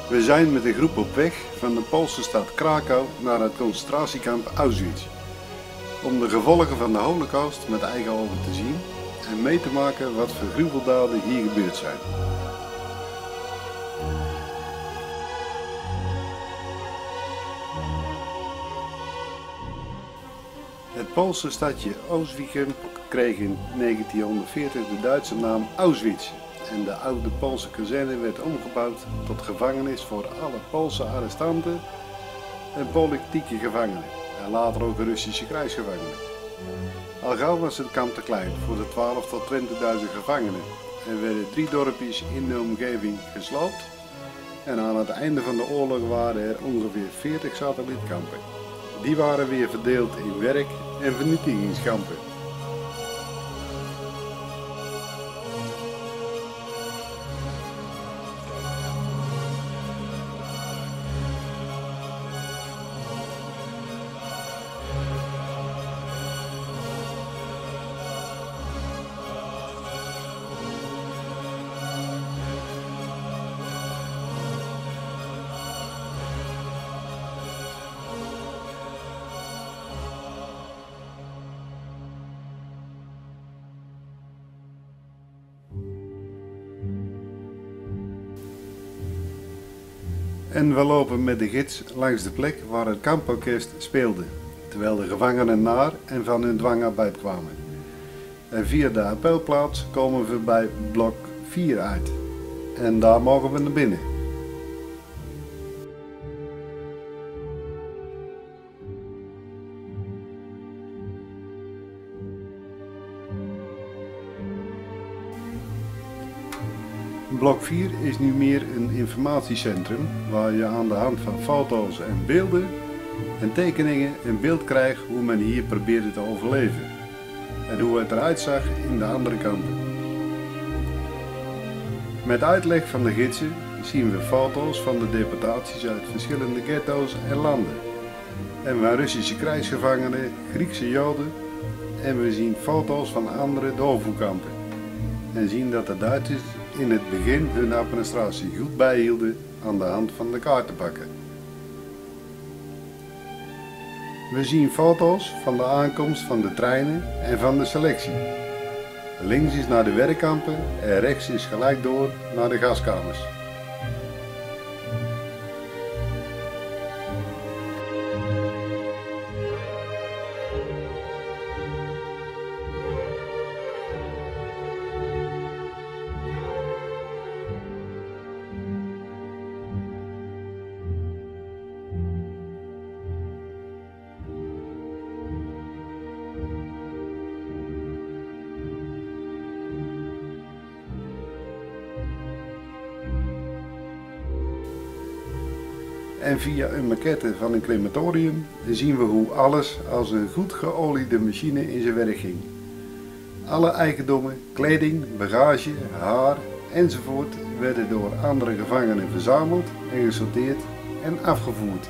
We zijn met een groep op weg van de Poolse stad Krakau naar het concentratiekamp Auschwitz. Om de gevolgen van de Holocaust met eigen ogen te zien en mee te maken wat voor gruweldaden hier gebeurd zijn. Het Poolse stadje Oswiecim kreeg in 1940 de Duitse naam Auschwitz en de oude Poolse kazerne werd omgebouwd tot gevangenis voor alle Poolse arrestanten en politieke gevangenen en later ook Russische krijgsgevangenen. Al gauw was het kamp te klein voor de 12.000 tot 20.000 gevangenen en werden 3 dorpjes in de omgeving gesloopt en aan het einde van de oorlog waren er ongeveer 40 satellietkampen. Die waren weer verdeeld in werk- en vernietigingskampen. En we lopen met de gids langs de plek waar het kamporkest speelde, terwijl de gevangenen naar en van hun dwangarbeid kwamen. En via de appelplaats komen we bij blok 4 uit. En daar mogen we naar binnen. Blok 4 is nu meer een informatiecentrum waar je aan de hand van foto's en beelden en tekeningen een beeld krijgt hoe men hier probeerde te overleven en hoe het eruit zag in de andere kampen. Met uitleg van de gidsen zien we foto's van de deportaties uit verschillende ghetto's en landen en van Russische krijgsgevangenen, Griekse Joden en we zien foto's van andere doofenkampen en zien dat de Duitsers in het begin hun administratie goed bijhielden aan de hand van de kaartenpakken. We zien foto's van de aankomst van de treinen en van de selectie. Links is naar de werkkampen en rechts is gelijk door naar de gaskamers. En via een maquette van een crematorium zien we hoe alles als een goed geoliede machine in zijn werk ging. Alle eigendommen, kleding, bagage, haar enzovoort werden door andere gevangenen verzameld en gesorteerd en afgevoerd.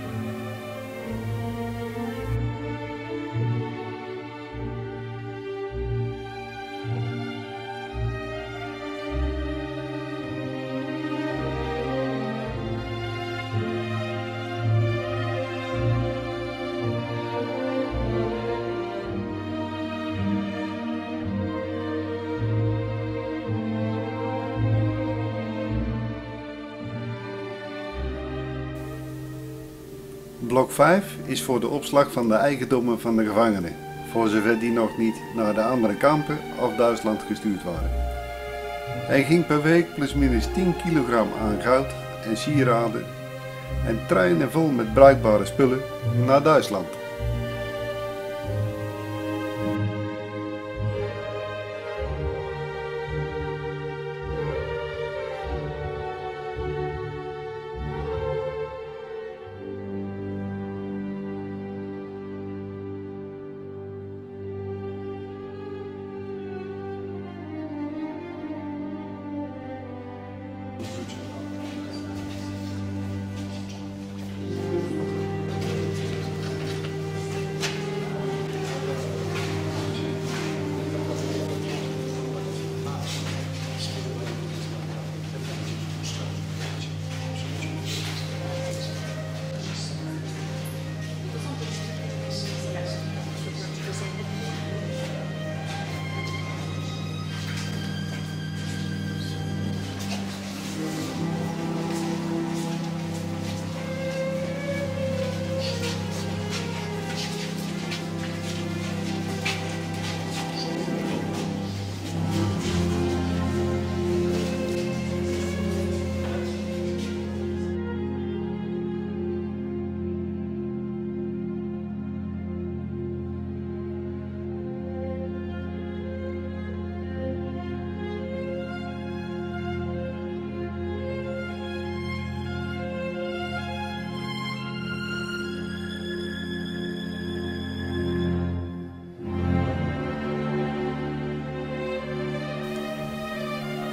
Blok 5 is voor de opslag van de eigendommen van de gevangenen, voor zover die nog niet naar de andere kampen of Duitsland gestuurd waren. Hij ging per week plusminus 10 kilogram aan goud en sieraden en treinen vol met bruikbare spullen naar Duitsland.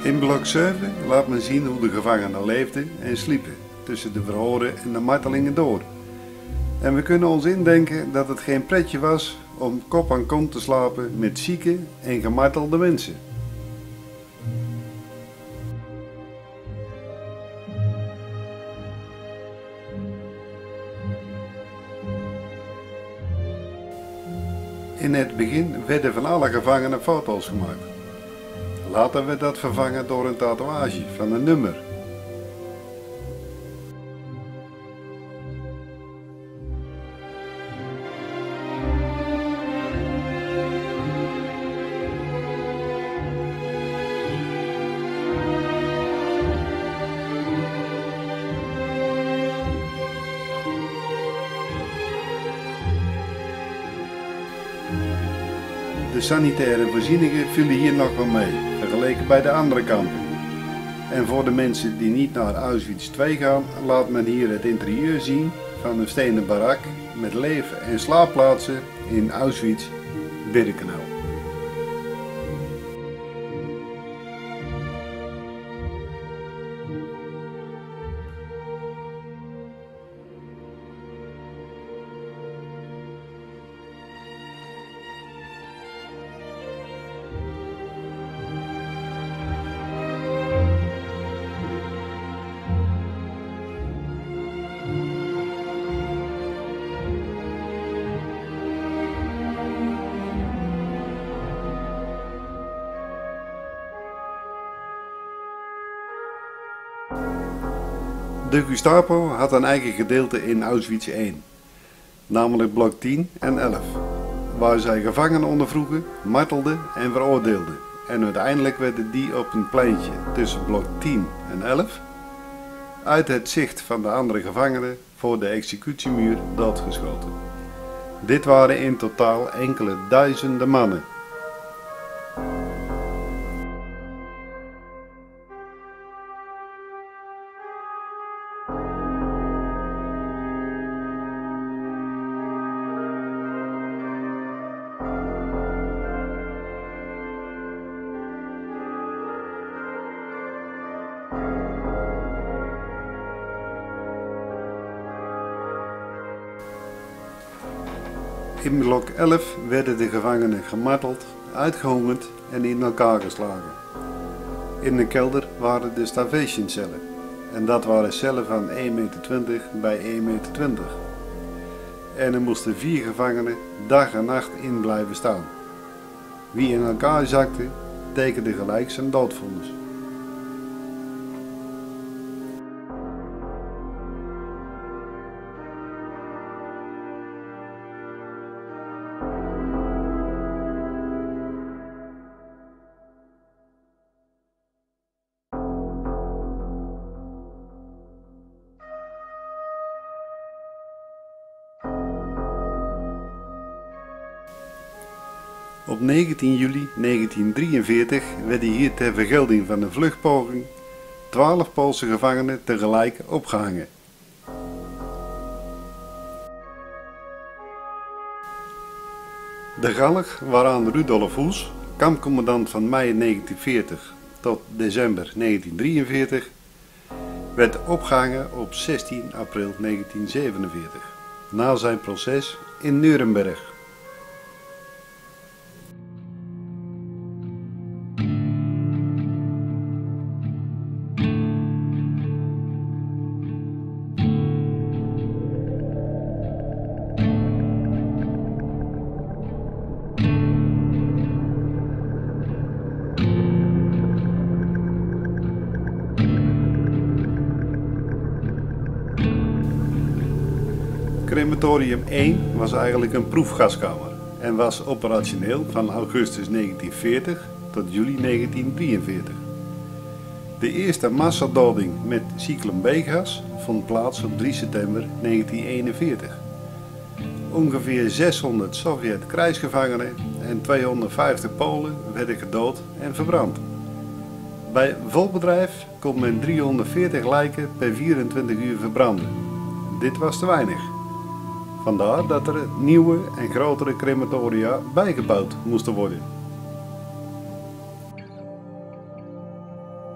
In blok 7 laat men zien hoe de gevangenen leefden en sliepen, tussen de verhoren en de martelingen door. En we kunnen ons indenken dat het geen pretje was om kop aan kop te slapen met zieke en gemartelde mensen. In het begin werden van alle gevangenen foto's gemaakt. Later werd dat vervangen door een tatoeage van een nummer. De sanitaire voorzieningen vielen hier nog wel mee, vergeleken bij de andere kampen. En voor de mensen die niet naar Auschwitz II gaan, laat men hier het interieur zien van een stenen barak met leef- en slaapplaatsen in Auschwitz-Birkenau. De Gestapo had een eigen gedeelte in Auschwitz I, namelijk blok 10 en 11, waar zij gevangenen ondervroegen, martelden en veroordeelden. En uiteindelijk werden die op een pleintje tussen blok 10 en 11, uit het zicht van de andere gevangenen, voor de executiemuur doodgeschoten. Dit waren in totaal enkele duizenden mannen. In blok 11 werden de gevangenen gemarteld, uitgehongerd en in elkaar geslagen. In de kelder waren de starvationcellen en dat waren cellen van 1,20 meter bij 1,20 meter. En er moesten 4 gevangenen dag en nacht in blijven staan. Wie in elkaar zakte, tekende gelijk zijn doodvonnis. Op 19 juli 1943 werden hier ter vergelding van de vluchtpoging 12 Poolse gevangenen tegelijk opgehangen. De galg waaraan Rudolf Hoes, kampcommandant van mei 1940 tot december 1943, werd opgehangen op 16 april 1947, na zijn proces in Nuremberg. Crematorium 1 was eigenlijk een proefgaskamer en was operationeel van augustus 1940 tot juli 1943. De eerste massadoding met cyclon B-gas vond plaats op 3 september 1941. Ongeveer 600 Sovjet-krijgsgevangenen en 250 Polen werden gedood en verbrand. Bij volbedrijf kon men 340 lijken per 24 uur verbranden. Dit was te weinig. Vandaar dat er nieuwe en grotere crematoria bijgebouwd moesten worden.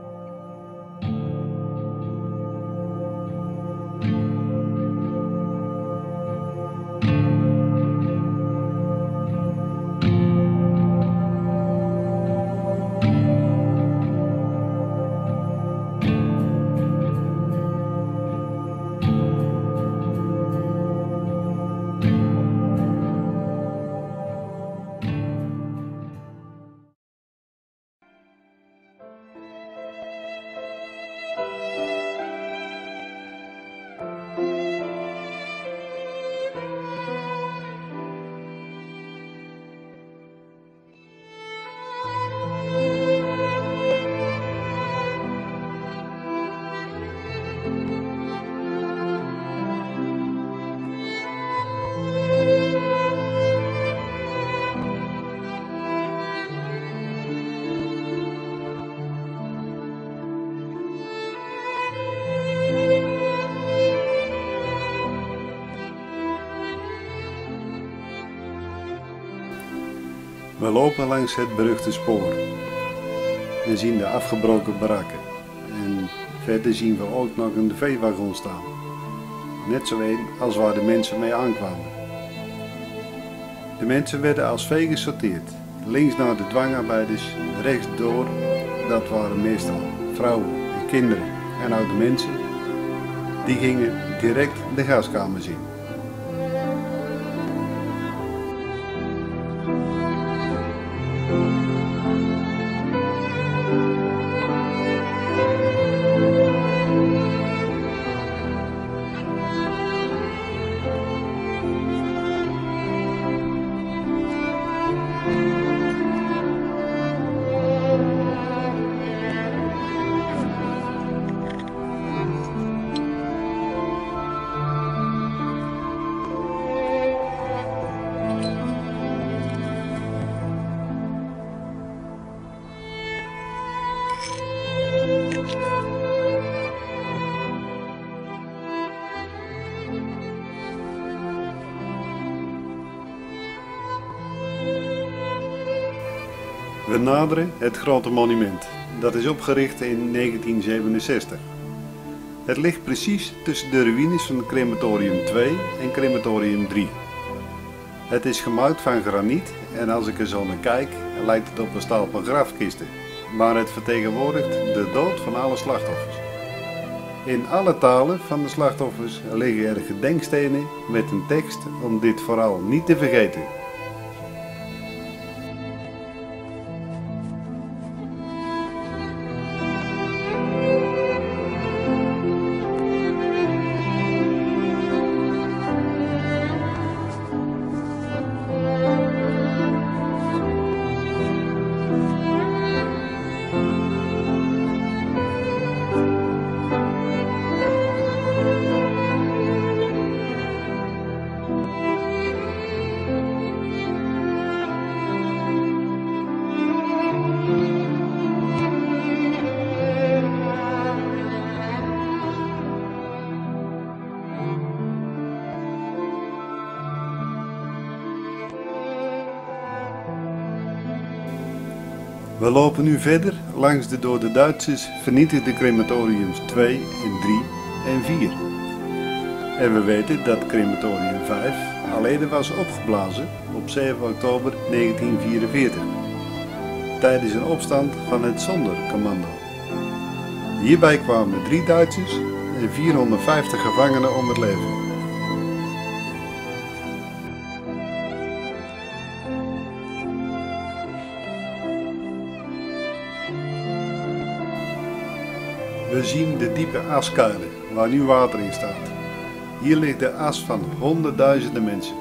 We lopen langs het beruchte spoor. We zien de afgebroken barakken. En verder zien we ook nog een veewagon staan. Net zo een als waar de mensen mee aankwamen. De mensen werden als vee gesorteerd. Links naar de dwangarbeiders, rechts door, dat waren meestal vrouwen en kinderen en oude mensen. Die gingen direct de gaskamers in. We naderen het grote monument. Dat is opgericht in 1967. Het ligt precies tussen de ruïnes van crematorium 2 en crematorium 3. Het is gemaakt van graniet en als ik er zo naar kijk, lijkt het op een stapel grafkisten. Maar het vertegenwoordigt de dood van alle slachtoffers. In alle talen van de slachtoffers liggen er gedenkstenen met een tekst om dit vooral niet te vergeten. We lopen nu verder langs de door de Duitsers vernietigde crematoriums 2 en 3 en 4. En we weten dat crematorium 5 al eerder was opgeblazen op 7 oktober 1944, tijdens een opstand van het Sonderkommando. Hierbij kwamen 3 Duitsers en 450 gevangenen om het leven. We zien de diepe askuilen waar nu water in staat. Hier ligt de as van honderdduizenden mensen.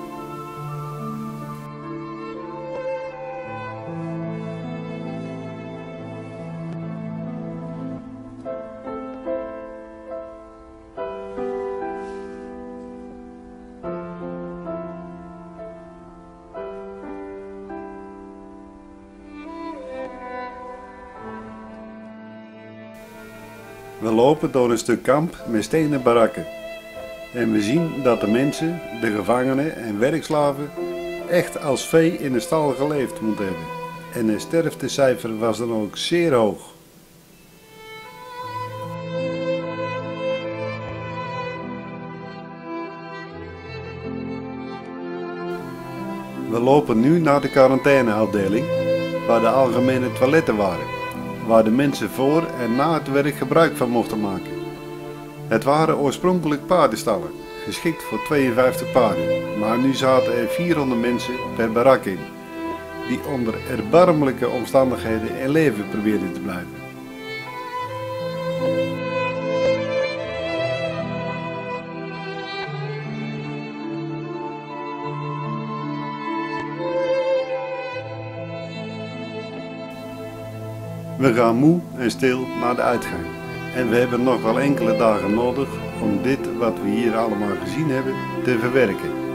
We lopen door een stuk kamp met stenen barakken. En we zien dat de mensen, de gevangenen en werkslaven echt als vee in de stal geleefd moeten hebben. En het sterftecijfer was dan ook zeer hoog. We lopen nu naar de quarantaineafdeling, waar de algemene toiletten waren. Waar de mensen voor en na het werk gebruik van mochten maken. Het waren oorspronkelijk paardenstallen, geschikt voor 52 paarden, maar nu zaten er 400 mensen per barak in, die onder erbarmelijke omstandigheden in leven probeerden te blijven. We gaan moe en stil naar de uitgang. En we hebben nog wel enkele dagen nodig om dit wat we hier allemaal gezien hebben te verwerken.